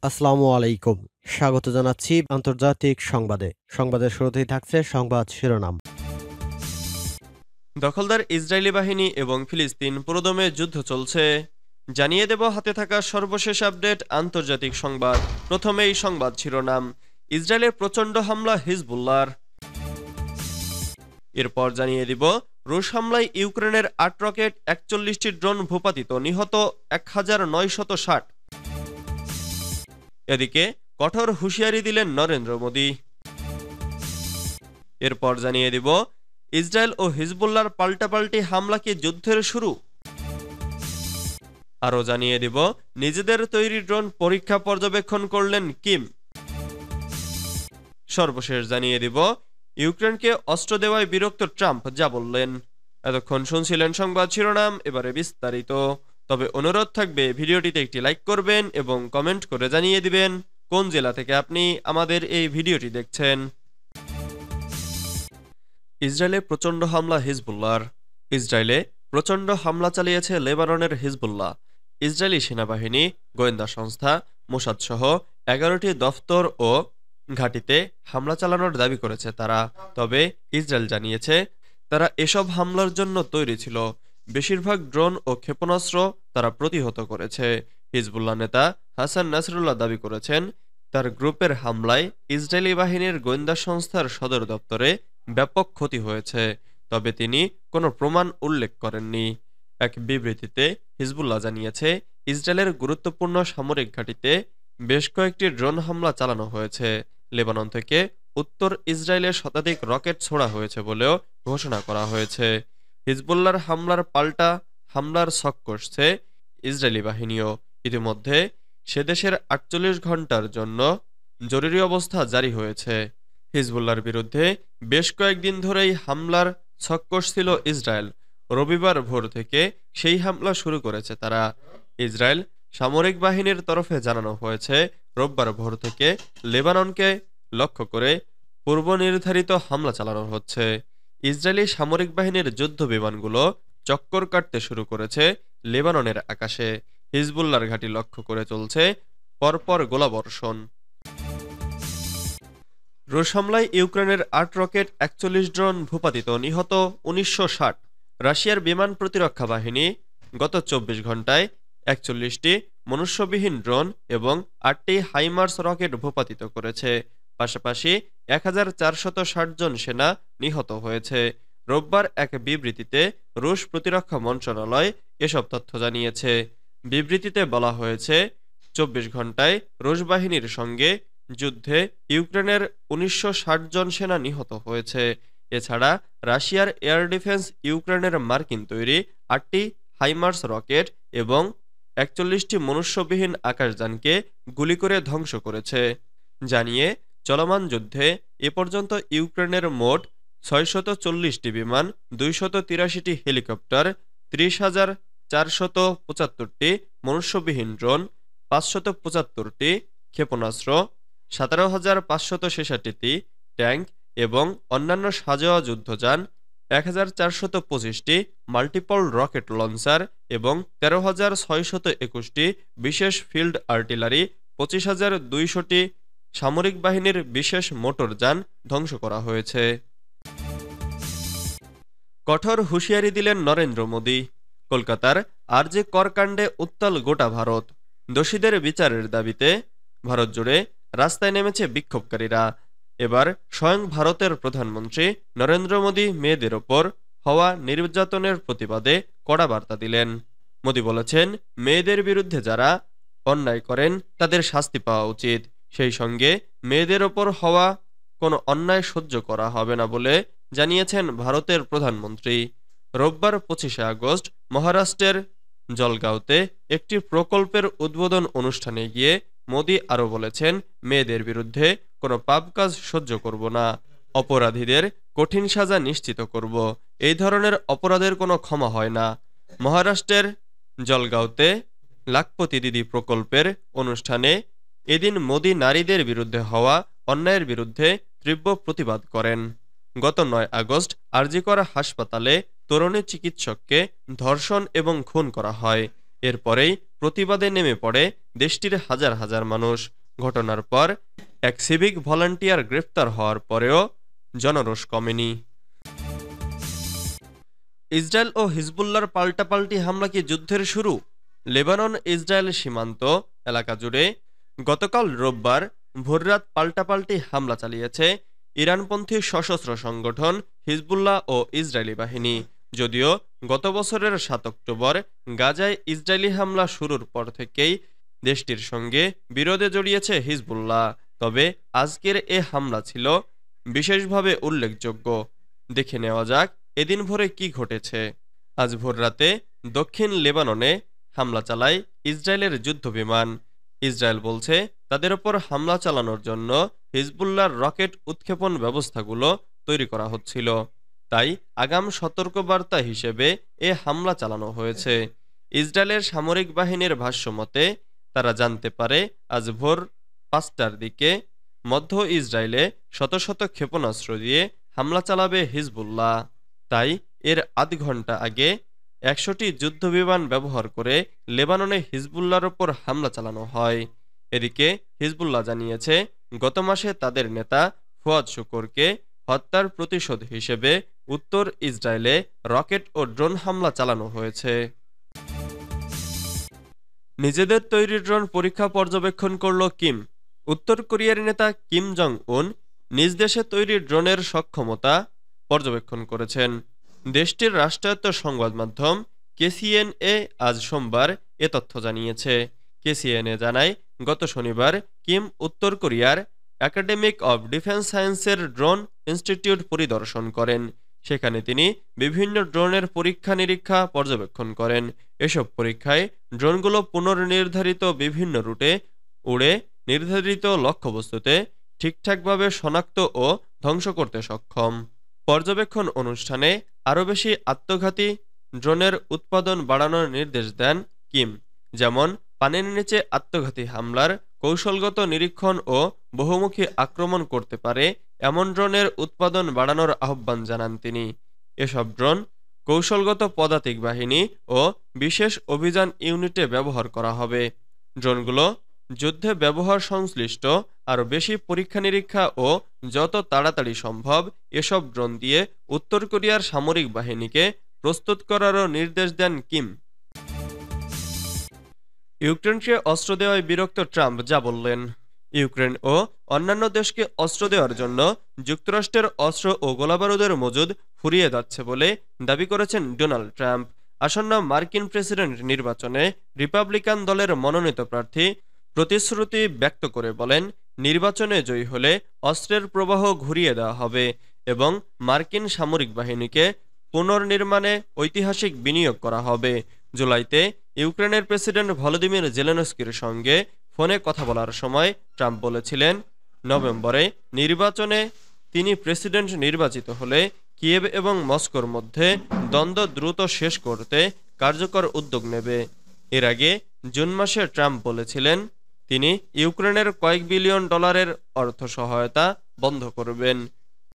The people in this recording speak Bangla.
আসসালামু আলাইকুম। স্বাগত জানাচ্ছি আন্তর্জাতিক সংবাদে। সংবাদের শুরুতেই থাকছে সংবাদ শিরোনাম। দখলদার ইসরায়েলি বাহিনী এবং ফিলিস্তিন পুরোদমে যুদ্ধ চলছে। জানিয়ে দেব হাতে থাকা সর্বশেষ আপডেট আন্তর্জাতিক সংবাদ। প্রথমেই সংবাদ শিরোনাম। ইসরায়েলের প্রচণ্ড হামলা হিজবুল্লাহর। এরপর জানিয়ে দিব রুশ হামলায় ইউক্রেনের ৮ রকেট ৪১টি ড্রোন ভূপাতিত, নিহত ১৯৬০। এদিকে কঠোর হুঁশিয়ারি দিলেন নরেন্দ্র মোদী। এরপর জানিয়ে দিব ইসরায়েল ও হিজবুল্লাহর পাল্টাপাল্টি হামলা কি যুদ্ধের শুরু। আরও জানিয়ে দিব নিজেদের তৈরি ড্রোন পরীক্ষা পর্যবেক্ষণ করলেন কিম। সর্বশেষ জানিয়ে দিব ইউক্রেনকে অস্ত্র দেওয়ায় বিরক্ত ট্রাম্প, যা বললেন। এতক্ষণ শুনছিলেন সংবাদ শিরোনাম, এবারে বিস্তারিত। তবে অনুরোধ থাকবে ভিডিওটিতে একটি লাইক করবেন এবং কমেন্ট করে জানিয়ে দিবেন কোন জেলা থেকে আপনি আমাদের এই ভিডিওটি দেখছেন। ইসরায়েলে প্রচণ্ড হামলা হিজবুল্লাহর। ইসরায়েলে প্রচণ্ড হামলা চালিয়েছে লেবাননের হিজবুল্লাহ। ইসরায়েলি সেনাবাহিনী, গোয়েন্দা সংস্থা মোসাদ সহ 11টি দফতর ও ঘাঁটিতে হামলা চালানোর দাবি করেছে তারা। তবে ইসরায়েল জানিয়েছে তারা এসব হামলার জন্য তৈরি ছিল। বেশিরভাগ ড্রোন ও ক্ষেপণাস্ত্র তারা প্রতিহত করেছে। হিজবুল্লাহ নেতা হাসান নাসরুল্লাহ দাবি করেছেন তার গ্রুপের হামলায় ইসরায়েলি বাহিনীর গোয়েন্দা সংস্থার সদর দপ্তরে ব্যাপক ক্ষতি হয়েছে, তবে তিনি কোনো প্রমাণ উল্লেখ করেননি। এক বিবৃতিতে হিজবুল্লাহ জানিয়েছে ইসরায়েলের গুরুত্বপূর্ণ সামরিক ঘাঁটিতে বেশ কয়েকটি ড্রোন হামলা চালানো হয়েছে। লেবানন থেকে উত্তর ইসরায়েলে শতাধিক রকেট ছোড়া হয়েছে বলেও ঘোষণা করা হয়েছে। হিজবুল্লাহর হামলার পাল্টা হামলার ছক কষছে ইসরায়েলি বাহিনীও। ইতিমধ্যে সে দেশের ৪৮ ঘন্টার জন্য জরুরি অবস্থা জারি হয়েছে। হিজবুল্লাহর বিরুদ্ধে বেশ কয়েকদিন ধরেই হামলার ছক কষছিল ইসরায়েল। রবিবার ভোর থেকে সেই হামলা শুরু করেছে তারা। ইসরায়েল সামরিক বাহিনীর তরফে জানানো হয়েছে রোববার ভোর থেকে লেবাননকে লক্ষ্য করে পূর্ব নির্ধারিত হামলা চালানো হচ্ছে। ইসরায়েলি সামরিক বাহিনীর যুদ্ধ বিমানগুলো চক্কর কাটতে শুরু করেছে লেবাননের আকাশে। হিজবুল্লাহর ঘাঁটি লক্ষ্য করে চলছে পরপর গোলাবর্ষণ। রুশ হামলায় ইউক্রেনের ৮ রকেট ৪১ ড্রোন ভূপাতিত, নিহত ১৯৬০। রাশিয়ার বিমান প্রতিরক্ষা বাহিনী গত ২৪ ঘন্টায় ৪১টি মনুষ্যবিহীন ড্রোন এবং ৮টি হাইমার্স রকেট ভূপাতিত করেছে। পাশাপাশি ১৪৬০ জন সেনা নিহত হয়েছে। রোববার এক বিবৃতিতে রুশ প্রতিরক্ষা মন্ত্রণালয় এসব তথ্য জানিয়েছে। বিবৃতিতে বলা হয়েছে ২৪ ঘন্টায় রুশ বাহিনীর সঙ্গে যুদ্ধে ইউক্রেনের ১৯৬০ জন সেনা নিহত হয়েছে। এছাড়া রাশিয়ার এয়ার ডিফেন্স ইউক্রেনের মার্কিন তৈরি ৮টি হাইমার্স রকেট এবং ৪১টি মনুষ্যবিহীন আকাশযানকে গুলি করে ধ্বংস করেছে। জানিয়ে চলমান যুদ্ধে এ পর্যন্ত ইউক্রেনের মোট ৬৪০টি বিমান, ২৮৩টি হেলিকপ্টার, ৩০,৪৭৫টি মনুষ্যবিহীন ড্রোন, ৫৭৫টি ক্ষেপণাস্ত্র, ১৭,৫৬৬টি ট্যাঙ্ক এবং অন্যান্য সাজোয়া যুদ্ধযান, ১,৪২৫টি মাল্টিপল রকেট লঞ্চার এবং ১৩,৬২১টি বিশেষ ফিল্ড আর্টিলারি, ২৫,২০০টি সামরিক বাহিনীর বিশেষ মোটরযান ধ্বংস করা হয়েছে। কঠোর হুঁশিয়ারি দিলেন নরেন্দ্র মোদী। কলকাতার আরজে কর কাণ্ডে উত্তাল গোটা ভারত। দোষীদের বিচারের দাবিতে ভারত জুড়ে রাস্তায় নেমেছে বিক্ষোভকারীরা। এবার স্বয়ং ভারতের প্রধানমন্ত্রী নরেন্দ্র মোদী মেয়েদের ওপর হওয়া নির্যাতনের প্রতিবাদে কড়া বার্তা দিলেন। মোদী বলেছেন, মেয়েদের বিরুদ্ধে যারা অন্যায় করেন তাদের শাস্তি পাওয়া উচিত। সেই সঙ্গে মেয়েদের ওপর হওয়া কোনো অন্যায় সহ্য করা হবে না বলে জানিয়েছেন ভারতের প্রধানমন্ত্রী। রোববার ২৫শে আগস্ট মহারাষ্ট্রের জলগাঁওতে একটি প্রকল্পের উদ্বোধন অনুষ্ঠানে গিয়ে মোদী আরও বলেছেন, মেয়েদের বিরুদ্ধে কোনো পাপ কাজ সহ্য করব না, অপরাধীদের কঠিন সাজা নিশ্চিত করব, এই ধরনের অপরাধের কোনো ক্ষমা হয় না। মহারাষ্ট্রের জলগাঁওতে লাখপতি দিদি প্রকল্পের অনুষ্ঠানে এদিন মোদী নারীদের বিরুদ্ধে হওয়া অন্যায়ের বিরুদ্ধে তীব্র প্রতিবাদ করেন। গত ৯ আগস্ট আরজি কর হাসপাতালে তরুণী চিকিৎসককে ধর্ষণ এবং খুন করা হয়। এরপরেই প্রতিবাদে নেমে পড়ে দেশটির হাজার হাজার মানুষ। ঘটনার পর এক সিভিক ভলান্টিয়ার গ্রেফতার হওয়ার পরেও জনরোষ কমেনি। ইসরায়েল ও হিজবুল্লাহর পাল্টাপাল্টি হামলা কি যুদ্ধের শুরু? লেবানন ইসরায়েল সীমান্ত এলাকা জুড়ে গতকাল রোববার ভোররাত পাল্টাপাল্টি হামলা চালিয়েছে ইরানপন্থী সশস্ত্র সংগঠন হিজবুল্লাহ ও ইসরায়েলি বাহিনী। যদিও গত বছরের ৭ অক্টোবর গাজায় ইসরায়েলি হামলা শুরুর পর থেকেই দেশটির সঙ্গে বিরোধে জড়িয়েছে হিজবুল্লাহ, তবে আজকের এ হামলা ছিল বিশেষভাবে উল্লেখযোগ্য। দেখে নেওয়া যাক এদিন ভোরে কি ঘটেছে। আজ ভোররাতে দক্ষিণ লেবাননে হামলা চালায় ইসরায়েলের যুদ্ধবিমান। ইসরায়েল বলছে তাদের ওপর হামলা চালানোর জন্য হিজবুল্লাহর রকেট উৎক্ষেপণ ব্যবস্থাগুলো তৈরি করা হচ্ছিল, তাই আগাম সতর্কবার্তা হিসেবে এ হামলা চালানো হয়েছে। ইসরায়েলের সামরিক বাহিনীর ভাষ্যমতে তারা জানতে পারে আজ ভোর ৫টার দিকে মধ্য ইসরায়েলে শত শত ক্ষেপণাস্ত্র দিয়ে হামলা চালাবে হিজবুল্লাহ, তাই এর আধ ঘন্টা আগে ১০০টি যুদ্ধবিমান ব্যবহার করে লেবাননে হিজবুল্লাহর ওপর হামলা চালানো হয়। এদিকে হিজবুল্লাহ জানিয়েছে গত মাসে তাদের নেতা ফুয়াদ শুকুরকে হত্যার প্রতিশোধ হিসেবে উত্তর ইসরায়েলে রকেট ও ড্রোন হামলা চালানো হয়েছে। নিজেদের তৈরি ড্রোন পরীক্ষা পর্যবেক্ষণ করল কিম। উত্তর কোরিয়ার নেতা কিম জং উন নিজ দেশে তৈরি ড্রোনের সক্ষমতা পর্যবেক্ষণ করেছেন। দেশটির রাষ্ট্রায়ত্ত সংবাদ মাধ্যম কেসিএনএ আজ সোমবার এ তথ্য জানিয়েছে। কেসিএনএ জানায় গত শনিবার কিম উত্তর কোরিয়ার একাডেমিক অব ডিফেন্স সায়েন্সের ড্রোন ইনস্টিটিউট পরিদর্শন করেন। সেখানে তিনি বিভিন্ন ড্রোনের পরীক্ষা নিরীক্ষা পর্যবেক্ষণ করেন। এসব পরীক্ষায় ড্রোনগুলো পুনর্নির্ধারিত বিভিন্ন রুটে উড়ে নির্ধারিত লক্ষ্যবস্তুতে ঠিকঠাকভাবে শনাক্ত ও ধ্বংস করতে সক্ষম। পর্যবেক্ষণ অনুষ্ঠানে আরও বেশি আত্মঘাতী ড্রোনের উৎপাদন বাড়ানোর নির্দেশ দেন কিম, যেমন পানির নিচে আত্মঘাতী হামলার কৌশলগত নিরীক্ষণ ও বহুমুখী আক্রমণ করতে পারে এমন ড্রোনের উৎপাদন বাড়ানোর আহ্বান জানান তিনি। এসব ড্রোন কৌশলগত পদাতিক বাহিনী ও বিশেষ অভিযান ইউনিটে ব্যবহার করা হবে। ড্রোনগুলো যুদ্ধে ব্যবহার সংশ্লিষ্ট আরও বেশি পরীক্ষা নিরীক্ষা ও যত তাড়াতাড়ি সম্ভব এসব ড্রোন দিয়ে উত্তর কোরিয়ার সামরিক বাহিনীকে প্রস্তুত করারও নির্দেশ দেন কিম। ইউক্রেনকে অস্ত্র দেওয়ায় বিরক্ত ট্রাম্প যা বললেন। ইউক্রেন ও অন্যান্য দেশকে অস্ত্র দেওয়ার জন্য যুক্তরাষ্ট্রের অস্ত্র ও গোলাবারুদের মজুদ ফুরিয়ে যাচ্ছে বলে দাবি করেছেন ডোনাল্ড ট্রাম্প। আসন্ন মার্কিন প্রেসিডেন্ট নির্বাচনে রিপাবলিকান দলের মনোনীত প্রার্থী প্রতিশ্রুতি ব্যক্ত করে বলেন, নির্বাচনে জয়ী হলে অস্ত্রের প্রবাহ ঘুরিয়ে দেওয়া হবে এবং মার্কিন সামরিক বাহিনীকে পুনর্নির্মাণে ঐতিহাসিক বিনিয়োগ করা হবে। জুলাইতে ইউক্রেনের প্রেসিডেন্ট ভলোদিমির জেলেনস্কির সঙ্গে ফোনে কথা বলার সময় ট্রাম্প বলেছিলেন, নভেম্বরে নির্বাচনে তিনি প্রেসিডেন্ট নির্বাচিত হলে কিয়েভ এবং মস্কোর মধ্যে দ্বন্দ্ব দ্রুত শেষ করতে কার্যকর উদ্যোগ নেবে। এর আগে জুন মাসে ট্রাম্প বলেছিলেন তিনি ইউক্রেনের কয়েক বিলিয়ন ডলারের অর্থ সহায়তা বন্ধ করবেন।